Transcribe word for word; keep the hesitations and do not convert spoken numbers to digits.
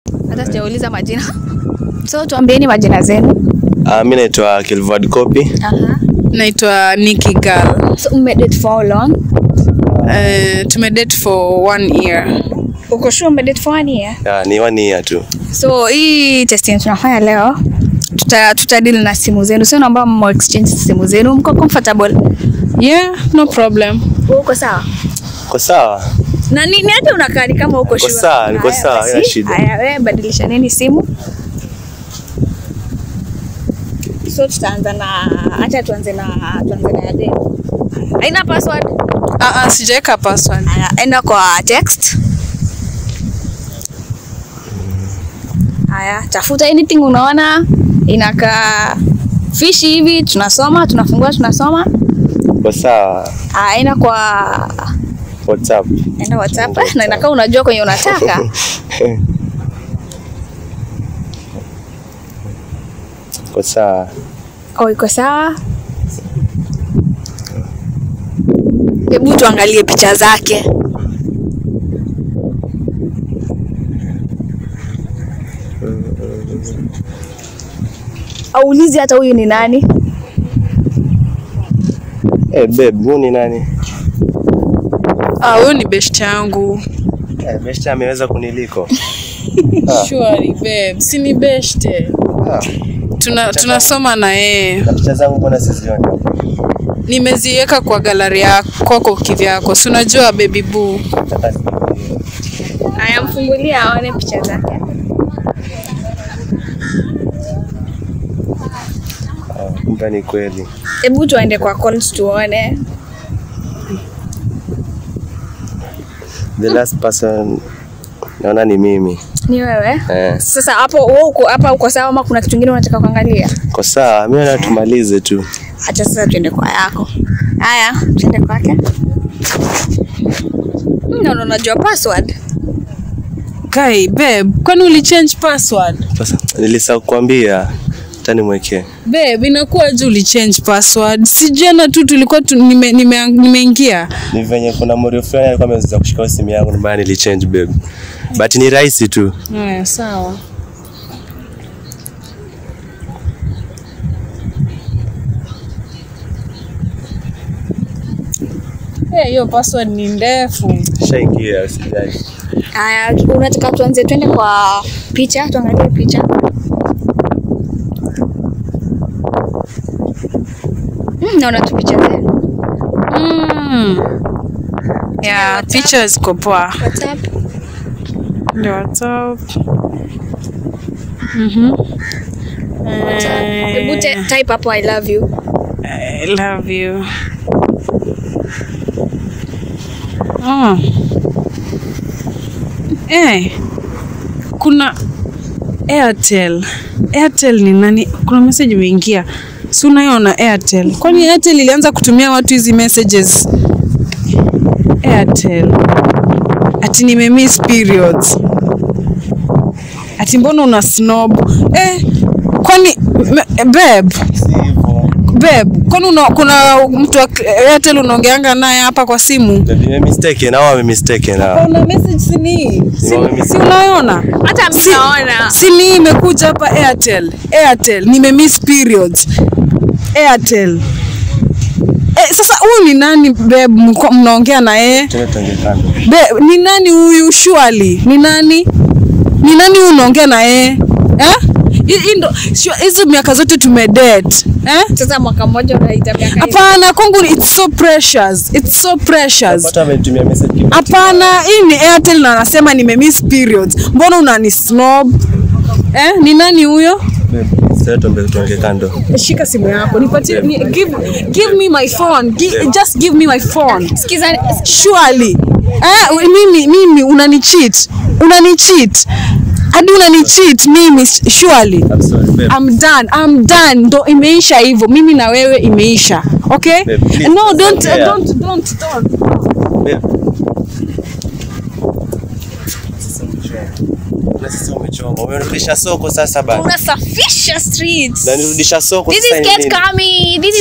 Hata sijauliza majina. So tuambieni majina zenu. Ah, uh, mimi naitwa Kilvard Copy. Aha. Naitwa Nikki Girl. So umedate for how long? Eh, uh, tumedate for one year. Uko sure umedate for one year? Yeah, ni one year tu. So hii testing tunafanya leo tuta tutadili na simu zenu. Sio naomba mmo exchange simu zenu. Mko comfortable? Yeah, no problem. Uko sawa? Uko sawa? Na nini hata unakaa kama uko sure? Uko sawa, niko sawa, haina shida. Haya, wewe badilisha nini simu? So tutaanza na acha tuanze na tuanze na yade. Haina password? Ah ah, sijaweka password. Haya, enda kwa text. Haya, tafuta anything unaona inakaa fish hivi, tunasoma, tunafungua tunasoma. Uko sawa? Ah, enda kwa WhatsApp. Enda WhatsApp na inakaa unajua kwenye unataka. Uko sawa? Oh, iko sawa. Hebu tuangalie picha zake. Aulizi hata huyu ni nani? Eh, babe, huyu ni nani? Ah, huyu ni best yangu. Eh, best ameweza kuniliko. Surely babe, si ni best. Ah. Tuna tunasoma na yeye. Na picha zangu mbona sizioni? Nimeziweka kwa gallery yako kwako kivyako. Si unajua baby boo. Haya, mfungulia aone picha zake. Ah, kumbe ni kweli. Hebu tuende kwa calls tuone. The last person naona ni mimi. Ni wewe? Eh. Sasa hapo wewe uko hapa uko sawa ama kuna kitu kingine unataka kuangalia? Uko sawa, mimi na tumalize tu. Acha sasa tuende kwa yako. Haya, tuende kwake. No, no, najua password. Kai babe, kwani ulichange password? Sasa nilisahau kukuambia tani mwekee. Babe, inakuwa je ulichange password? Si jana tu tulikuwa tu, nime nimeingia. Ni venye kuna mori fulani alikuwa ameweza kushika simu yangu mbaya nilichange babe. But ni rahisi tu. Haya, sawa. Eh, hiyo password ni ndefu. Shaingia usijali. Haya, unataka tuanze twende kwa picha, tuangalie picha. Mm, naona tu picha zenu. Mm. Yeah, picha ziko poa. WhatsApp. Ndio WhatsApp. Mhm. Hebu type hapo I love you. I love you. Oh. Eh. Kuna Airtel. Airtel ni nani? Kuna message imeingia. Si unaiona Airtel? Kwani Airtel ilianza kutumia watu hizi messages? Airtel. Ati nimemiss periods. Ati mbona una snob? Eh, kwani babe? Babe, kwani una kuna mtu wa Airtel unaongeanga naye hapa kwa simu? Nime mistake na wao mistake na. Kuna message sini. Si unaona? Hata mimi naona. Sini imekuja hapa Airtel. Airtel, nimemiss periods. Airtel. Eh, sasa huyu ni nani babe mnaongea na yeye? Tunatangekana. Babe, ni nani huyu surely? Ni nani? Ni nani unaongea na yeye? Eh? Hindo hizo miaka zote tumedate. Eh? Sasa mwaka mmoja unaita miaka. Hapana, kwangu it's so precious. It's so precious. Hata amenitumia message. Hapana, hii ni Airtel na anasema nimemiss periods. Mbona unani snob? Eh? Ni nani huyo? Sasa tuombe tuongee kando. Shika simu yako. Nipatie ni, give give me my phone. Give, just give me my phone. Sikiza surely. Eh, mimi mimi unani cheat. Unani cheat. Hadi unani cheat mimi surely. I'm sorry, babe. I'm done. I'm done. Ndo imeisha hivyo. Mimi na wewe imeisha. Okay? Babe, please, no, don't, yeah. don't don't don't. Babe. Na sisi umechoma. Umerudisha soko sasa bana. unasafisha streets. Na nirudisha soko This sasa is hivi. get coming. This is